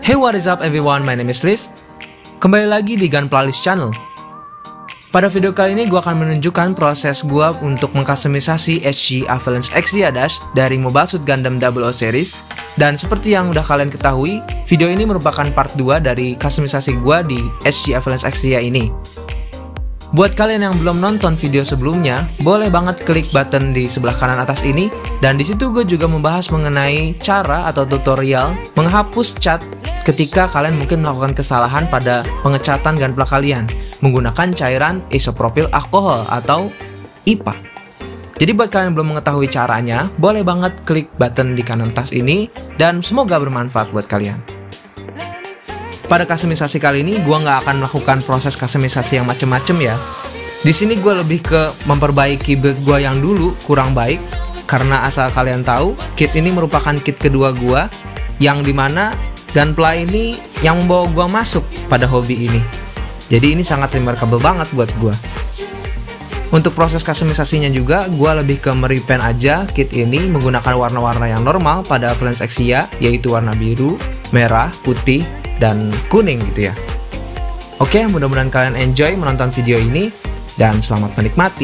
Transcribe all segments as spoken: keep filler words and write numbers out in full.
Hey, what is up everyone, my name is Liz. Kembali lagi di Gunpla Liz Channel. Pada video kali ini gue akan menunjukkan proses gue untuk mengkustomisasi H G Avalanche Exia Dash dari Mobile Suit Gundam double O Series. Dan seperti yang udah kalian ketahui, video ini merupakan part dua dari kustomisasi gue di H G Avalanche Exia ini. Buat kalian yang belum nonton video sebelumnya, boleh banget klik button di sebelah kanan atas ini. Dan disitu gue juga membahas mengenai cara atau tutorial menghapus cat ketika kalian mungkin melakukan kesalahan pada pengecatan gunpla kalian menggunakan cairan isopropil alkohol atau I P A. Jadi buat kalian yang belum mengetahui caranya, boleh banget klik button di kanan atas ini dan semoga bermanfaat buat kalian. Pada kustomisasi kali ini, gue nggak akan melakukan proses kustomisasi yang macem-macem ya. Di sini gue lebih ke memperbaiki build gue yang dulu kurang baik, karena asal kalian tahu, kit ini merupakan kit kedua gue, yang dimana gunpla ini yang membawa gue masuk pada hobi ini. Jadi ini sangat remarkable banget buat gue. Untuk proses kustomisasinya juga, gue lebih ke merepaint aja kit ini menggunakan warna-warna yang normal pada Avalanche Exia, yaitu warna biru, merah, putih, dan kuning gitu ya. Oke, mudah-mudahan kalian enjoy menonton video ini dan selamat menikmati.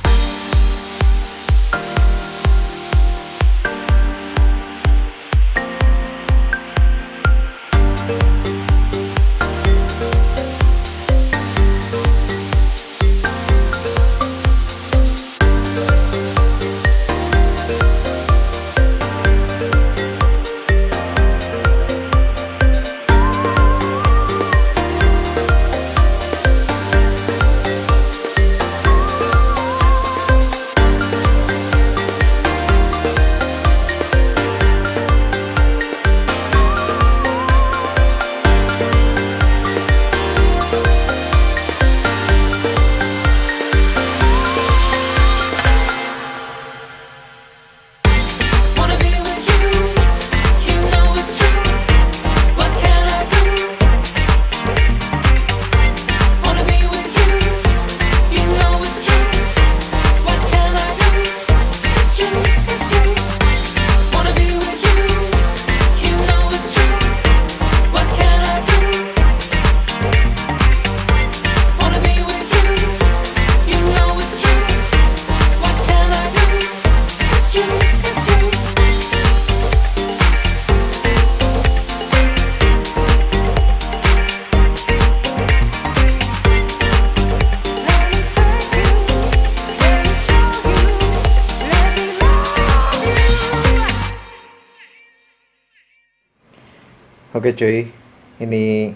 Oke cuy, ini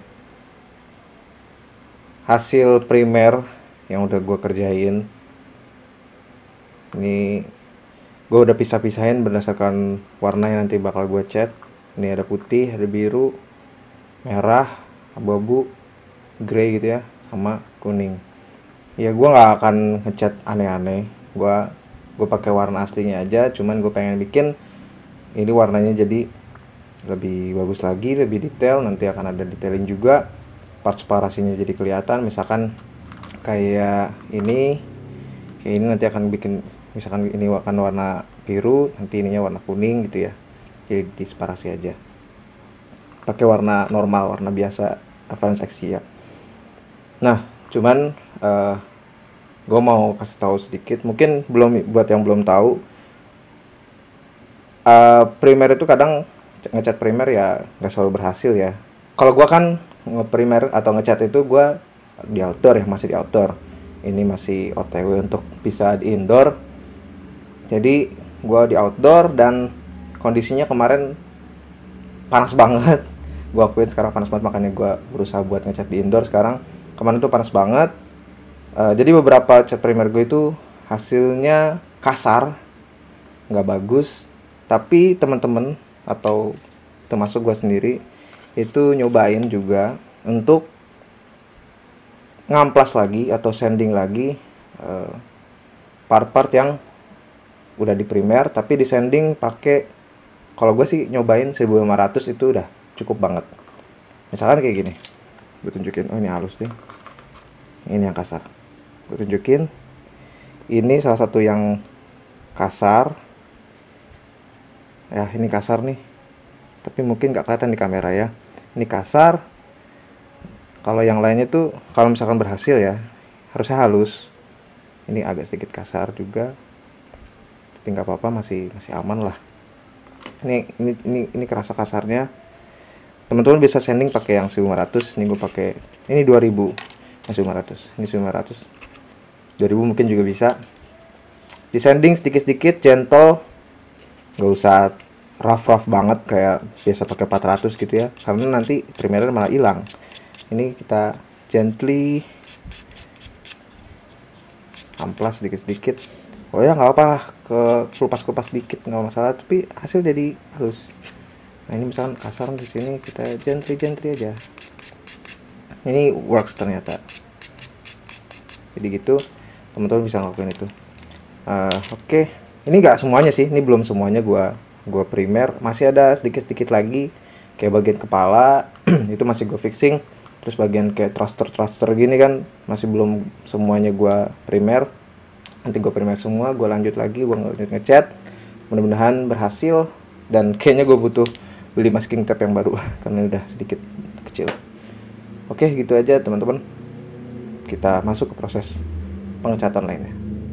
hasil primer yang udah gue kerjain. Ini gue udah pisah-pisahin berdasarkan warna yang nanti bakal gue cat. Ini ada putih, ada biru, merah, abu-abu, grey gitu ya, sama kuning. Ya gue nggak akan ngecat aneh-aneh. Gue gue pakai warna aslinya aja. Cuman gue pengen bikin ini warnanya jadi lebih bagus lagi, lebih detail. Nanti akan ada detailing juga, parts parasinya jadi kelihatan. Misalkan kayak ini, kayak ini nanti akan bikin, misalkan ini akan warna biru, nanti ininya warna kuning gitu ya. Jadi disparasi aja. Pakai warna normal, warna biasa Avalanche Exia. Nah, cuman uh, gue mau kasih tahu sedikit. Mungkin belum, buat yang belum tahu, uh, primer itu kadang ngecat primer ya nggak selalu berhasil ya. Kalau gua kan nge-primer atau ngecat itu gua di outdoor ya, masih di outdoor. Ini masih O T W untuk bisa di indoor. Jadi gua di outdoor dan kondisinya kemarin panas banget. Gua akuin sekarang panas banget, makanya gua berusaha buat ngecat di indoor sekarang. Kemarin tuh panas banget. Uh, jadi beberapa cat primer gue itu hasilnya kasar, nggak bagus. Tapi teman-teman atau termasuk gue sendiri itu nyobain juga untuk ngamplas lagi atau sanding lagi part-part uh, yang udah di primer tapi di sanding pakai, kalau gue sih nyobain seribu lima ratus itu udah cukup banget. Misalkan kayak gini, gue tunjukin. Oh, ini halus nih, ini yang kasar. Gue tunjukin, ini salah satu yang kasar ya, ini kasar nih, tapi mungkin nggak kelihatan di kamera ya. Ini kasar. Kalau yang lainnya tuh kalau misalkan berhasil ya harusnya halus. Ini agak sedikit kasar juga, tapi nggak apa-apa, masih masih aman lah. Ini ini ini ini kerasa kasarnya. Teman-teman bisa sanding pakai yang seribu lima ratus. Ini gue pakai ini dua ribu. Masih lima ratus. Ini seribu lima ratus. dua ribu mungkin juga bisa. Di sanding sedikit-sedikit, gentle. Nggak usah rough-rough banget kayak biasa pakai empat ratus gitu ya. Karena nanti primernya malah hilang. Ini kita gently amplas sedikit-sedikit. Oh ya nggak apa lah, ke kelupas-kelupas sedikit nggak masalah, tapi hasil jadi halus. Nah ini misalkan kasar di sini, kita gently-gently aja. Ini works ternyata. Jadi gitu, teman-teman bisa ngelakuin itu. Uh, Oke, okay. Ini nggak semuanya sih, ini belum semuanya gua gua primer, masih ada sedikit-sedikit lagi kayak bagian kepala itu masih gue fixing. Terus bagian kayak thruster-thruster gini kan masih belum semuanya gua primer. Nanti gue primer semua, gue lanjut lagi, gue lanjut ngecat. Mudah-mudahan berhasil, dan kayaknya gue butuh beli masking tape yang baru karena udah sedikit kecil. Oke, gitu aja teman-teman. Kita masuk ke proses pengecatan lainnya.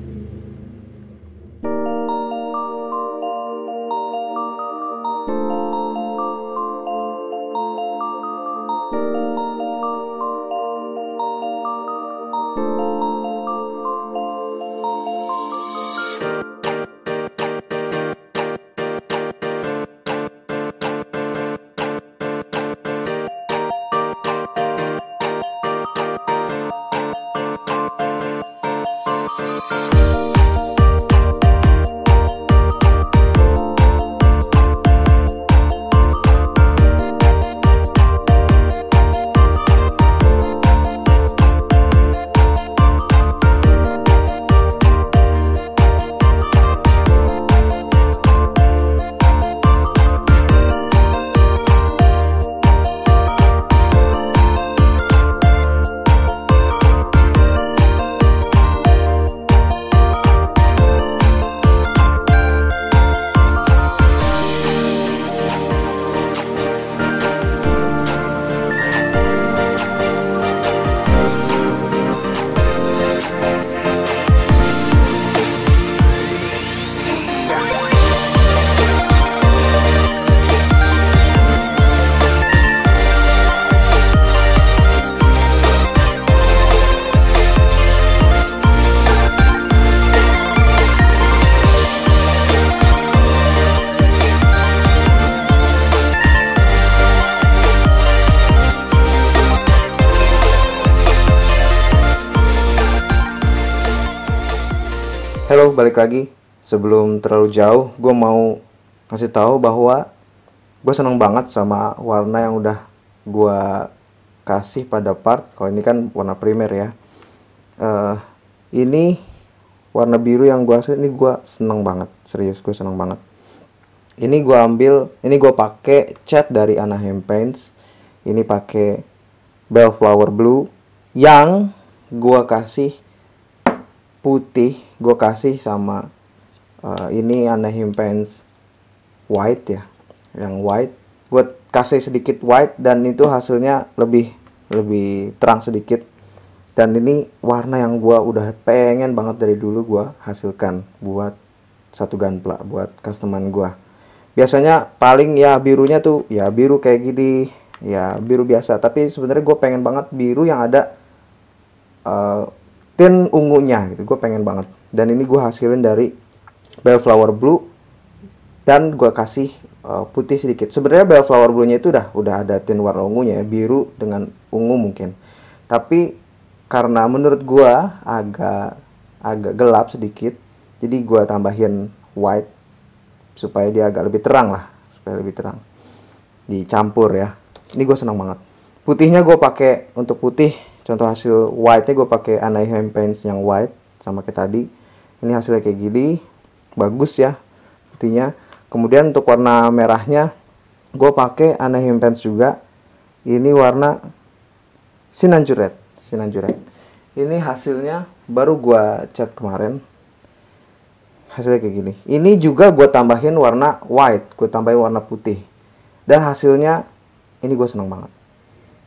Halo, balik lagi. Sebelum terlalu jauh, gue mau kasih tahu bahwa gue seneng banget sama warna yang udah gue kasih pada part. Kalau ini kan warna primer ya. Uh, ini warna biru yang gue kasih, ini gue seneng banget. Serius, gue seneng banget. Ini gue ambil, ini gue pakai cat dari Anaheim Paints. Ini pakai Bellflower Blue yang gue kasih putih, gue kasih sama uh, ini Anaheim Paints white ya, yang white. Gue kasih sedikit white dan itu hasilnya lebih lebih terang sedikit. Dan ini warna yang gue udah pengen banget dari dulu gue hasilkan buat satu gunpla, buat customer gue. Biasanya paling ya birunya tuh ya biru kayak gini, ya biru biasa. Tapi sebenarnya gue pengen banget biru yang ada uh, tint ungunya gitu, gue pengen banget. Dan ini gue hasilin dari Bellflower Blue dan gue kasih uh, putih sedikit. Sebenarnya Bellflower Blue-nya itu udah udah ada tint warna ungunya ya, biru dengan ungu mungkin. Tapi karena menurut gue agak agak gelap sedikit, jadi gue tambahin white supaya dia agak lebih terang lah, supaya lebih terang. Dicampur ya. Ini gue senang banget. Putihnya gue pakai untuk putih. Contoh hasil white-nya gue pakai Anaheim Paints yang white sama kayak tadi. Ini hasilnya kayak gini, bagus ya putihnya. Kemudian untuk warna merahnya gue pakai Anaheim Paints juga. Ini warna Sinanju Red, Sinanju Red. Ini hasilnya baru gue cat kemarin. Hasilnya kayak gini. Ini juga gue tambahin warna white, gue tambahin warna putih. Dan hasilnya ini gue seneng banget.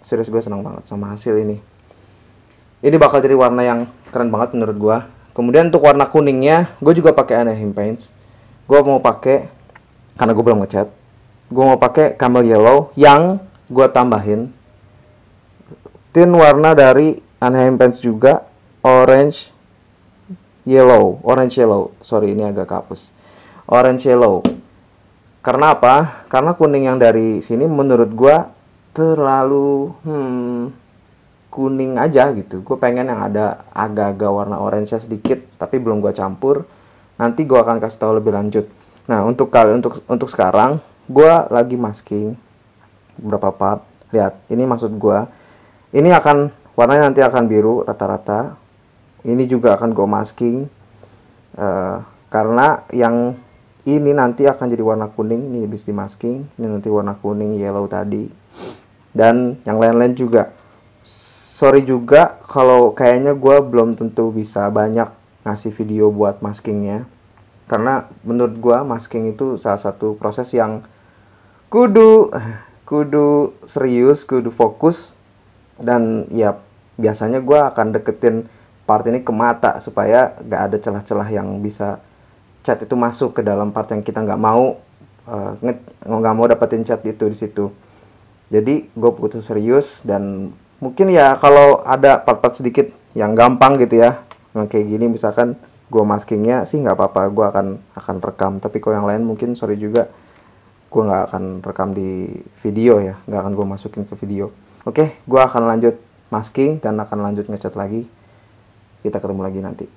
Serius gue senang banget sama hasil ini. Ini bakal jadi warna yang keren banget menurut gue. Kemudian untuk warna kuningnya, gue juga pakai Anaheim Paints. Gue mau pakai, karena gue belum ngecat, gue mau pakai Camel Yellow yang gue tambahin tint warna dari Anaheim Paints juga, orange yellow, orange yellow. Sorry, ini agak kapus. Orange yellow. Karena apa? Karena kuning yang dari sini menurut gua terlalu hmm, kuning aja gitu. Gue pengen yang ada agak-agak warna orange sedikit, tapi belum gua campur. Nanti gua akan kasih tahu lebih lanjut. Nah, untuk kali untuk untuk sekarang gua lagi masking beberapa part. Lihat, ini maksud gua. Ini akan warnanya nanti akan biru rata-rata. Ini juga akan gua masking uh, karena yang ini nanti akan jadi warna kuning, nih habis di masking. Ini nanti warna kuning yellow tadi. Dan yang lain-lain juga. Sorry juga kalau kayaknya gue belum tentu bisa banyak ngasih video buat maskingnya. Karena menurut gue masking itu salah satu proses yang kudu kudu serius, kudu fokus. Dan ya biasanya gue akan deketin part ini ke mata supaya gak ada celah-celah yang bisa cat itu masuk ke dalam part yang kita nggak mau uh, nggak mau dapetin cat itu di situ. Jadi gue butuh serius, dan mungkin ya kalau ada part-part sedikit yang gampang gitu ya, yang kayak gini misalkan gue maskingnya sih nggak apa-apa, gue akan akan rekam. Tapi kalau yang lain mungkin sorry juga, gue nggak akan rekam di video ya, nggak akan gue masukin ke video. Oke, gue akan lanjut masking dan akan lanjut ngecat lagi. Kita ketemu lagi nanti.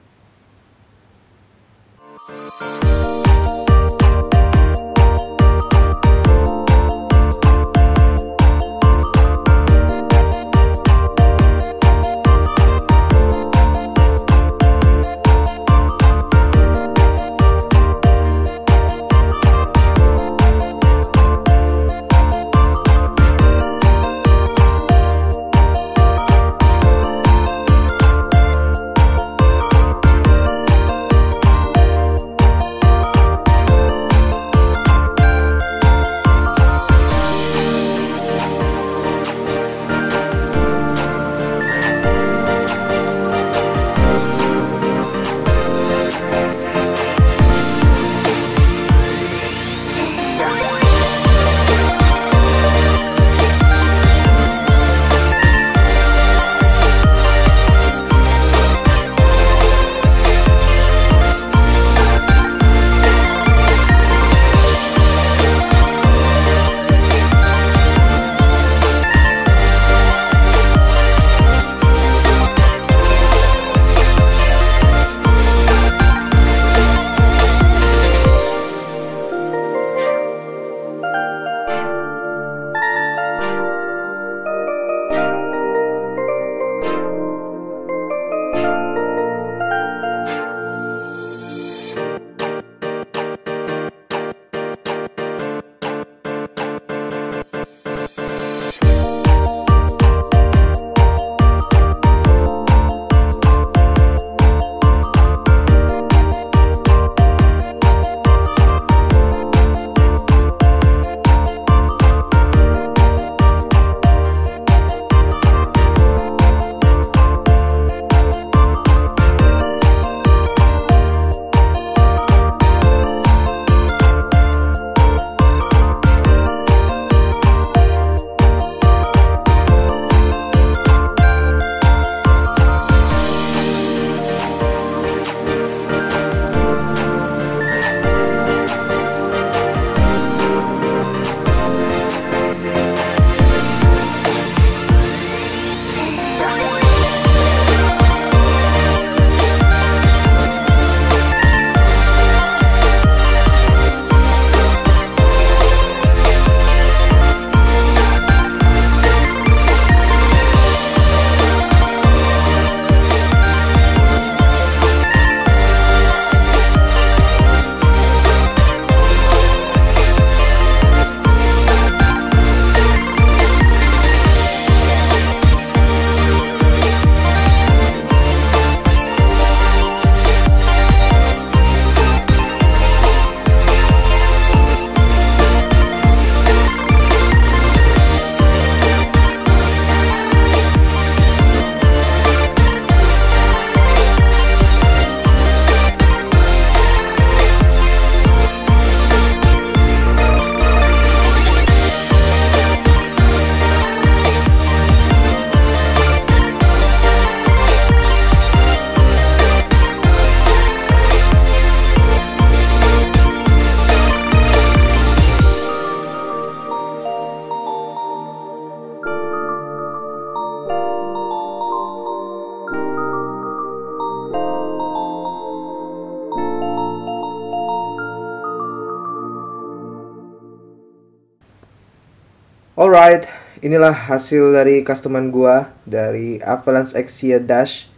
Alright, inilah hasil dari customan gua dari Avalanche Exia Dash.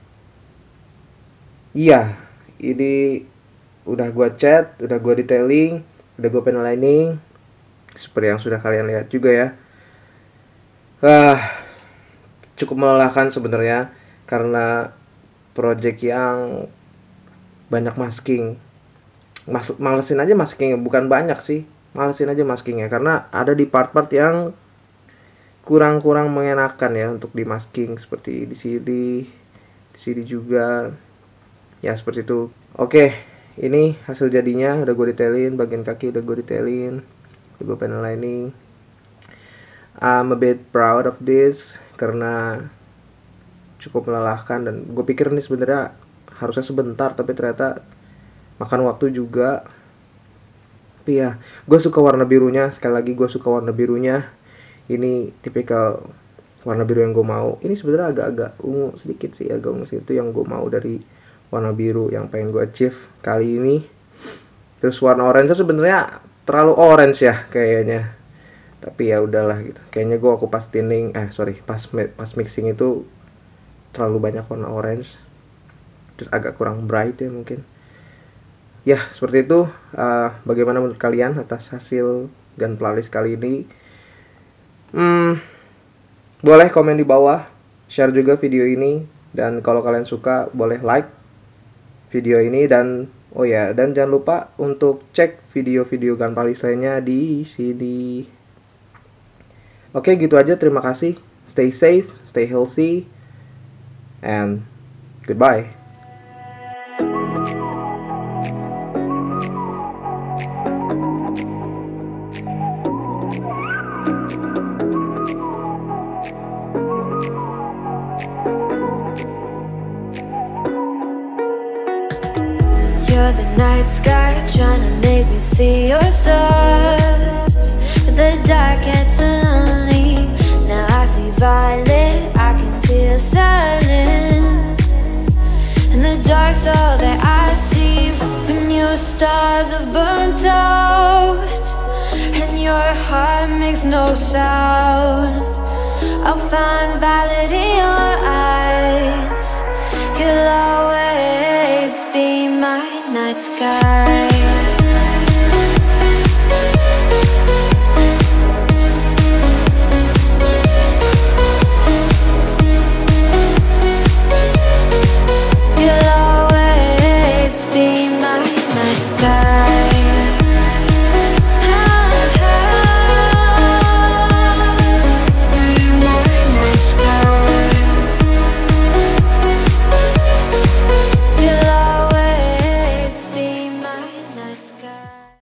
Iya, ini udah gua cat, udah gua detailing, udah gua panel lining, seperti yang sudah kalian lihat juga ya. Ah, cukup melelahkan sebenarnya karena project yang banyak masking. Mas malesin aja maskingnya, bukan banyak sih, malesin aja maskingnya karena ada di part-part yang kurang-kurang mengenakan ya untuk di masking, seperti di sini, di sini juga, ya seperti itu. Oke, ini hasil jadinya udah gue detailin, bagian kaki udah gue detailin, udah gue panel lining. I'm a bit proud of this karena cukup melelahkan dan gue pikir ini sebenarnya harusnya sebentar tapi ternyata makan waktu juga. Tapi ya, gue suka warna birunya. Sekali lagi gue suka warna birunya. Ini tipikal warna biru yang gue mau. Ini sebenarnya agak-agak ungu sedikit sih, agak ungu sih. Itu yang gue mau dari warna biru yang pengen gue achieve kali ini. Terus warna orange sebenarnya terlalu orange ya kayaknya. Tapi ya udahlah gitu. Kayaknya gue aku pas tinting, eh sorry, pas pas mixing itu terlalu banyak warna orange. Terus agak kurang bright ya mungkin. Ya seperti itu. Uh, bagaimana menurut kalian atas hasil gun playlist kali ini? Hmm, boleh komen di bawah, share juga video ini, dan kalau kalian suka boleh like video ini, dan oh ya, dan jangan lupa untuk cek video-video gun playlist lainnya di sini. Oke, gitu aja. Terima kasih. Stay safe, stay healthy, and goodbye. You're the night sky trying to make me see your stars, but the dark gets lonely. Now I see violet, I can feel silence, and the dark's all that I see. When your stars have burnt out and your heart makes no sound, I'll find violet in your eyes. You'll always be my night sky.